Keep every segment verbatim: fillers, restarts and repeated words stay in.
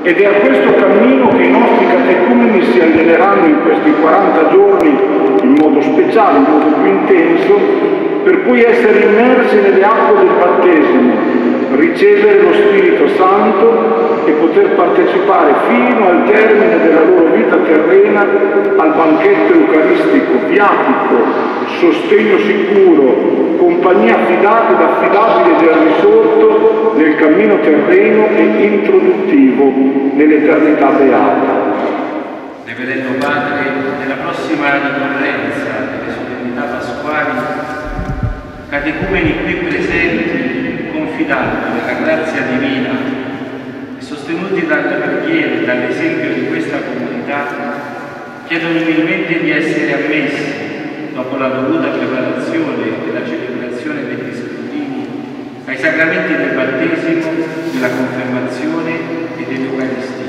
Ed è a questo cammino che i nostri catecumeni si alleneranno in questi quaranta giorni in modo speciale, in modo più intenso, per poi essere immersi nelle acque del battesimo, ricevere lo Spirito Santo e poter partecipare fino al termine della loro vita terrena al banchetto eucaristico, viatico, sostegno sicuro, compagnia affidata ed affidabile del risorto nel cammino terreno e introduttivo nell'eternità beata. Reverendo Padre, nella prossima ricorrenza delle solennità pasquali, catecumeni qui presenti, confidando nella grazia divina e sostenuti dalle preghiere e dall'esempio di questa comunità, chiedono umilmente di essere ammessi, dopo la dovuta preparazione e la celebrazione degli scrutini, ai sacramenti del battesimo, della confermazione e dell'Eucaristia.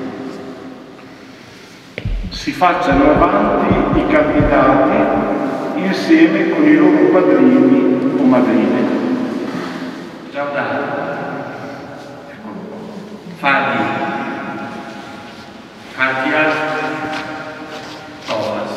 Si facciano avanti i candidati insieme con i loro padrini o madrine. Giordano, Fadi, Katia, Thomas.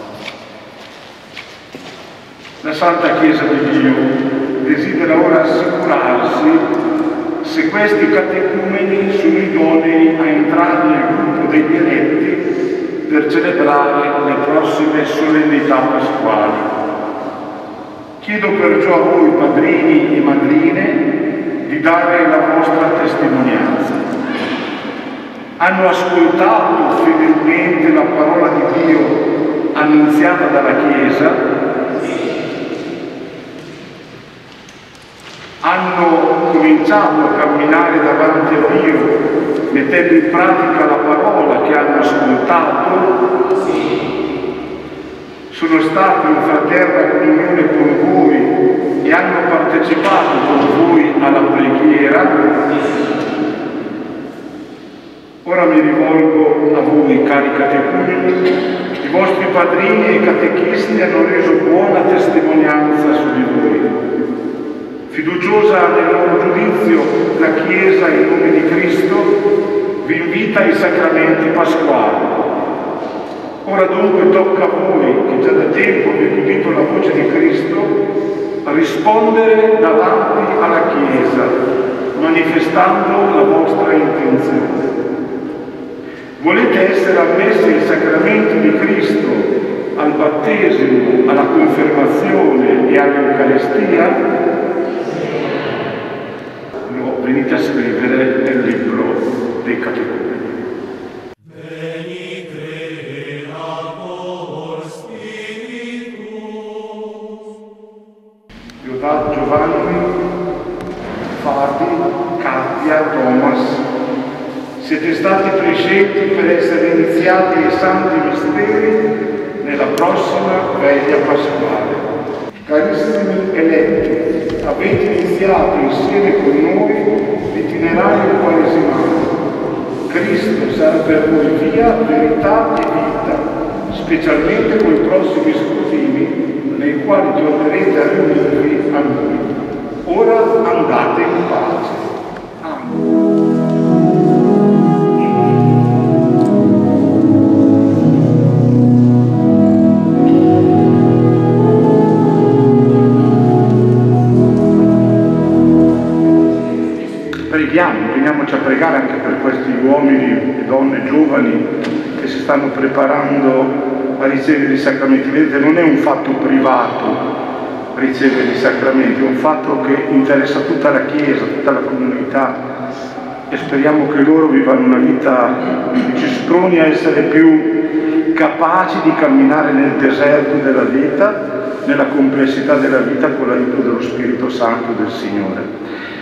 La Santa Chiesa di Dio desidera ora assicurarsi se questi catecumeni sono idonei a entrare nel gruppo degli eletti per celebrare le prossime solennità pasquali. Chiedo perciò a voi, padrini e madrine, di dare la vostra testimonianza. Hanno ascoltato fedelmente la parola di Dio annunziata dalla Chiesa? Hanno cominciato a camminare davanti a Dio, mettendo in pratica la parola che hanno ascoltato? Sono stati in fraterna comunione con voi e hanno partecipato con voi alla preghiera? Ora mi rivolgo a voi, cari catecumeni. I vostri padrini e catechisti hanno reso buona testimonianza su di voi. Fiduciosa nel loro giudizio, la Chiesa, in nome di Cristo, vi invita ai sacramenti pasquali. Ora dunque tocca a voi, che già da tempo avete udito la voce di Cristo, a rispondere davanti alla Chiesa, manifestando la vostra intenzione. Volete essere ammessi ai sacramenti di Cristo, al battesimo, alla confermazione e all'Eucaristia? Lo venite a scrivere nel libro dei catecumeni. Giovanni, Fadi, Katia, Thomas, siete stati prescelti per essere iniziati ai santi misteri nella prossima veglia pasquale. Carissimi eletti, avete iniziato insieme con noi l'itinerario quaresimale. Cristo sarà per voi via, verità e vita, specialmente con i prossimi scrutini nei quali tornerete a riunirvi a noi. Ora andate in pace. Amen. Preghiamo, impegniamoci a pregare anche per questi uomini e donne giovani che si stanno preparando a ricevere i sacramenti. Vedete, non è un fatto privato ricevere i sacramenti, è un fatto che interessa tutta la Chiesa, tutta la comunità, e speriamo che loro vivano una vita che ci sproni a essere più capaci di camminare nel deserto della vita, nella complessità della vita con l'aiuto dello Spirito Santo del Signore.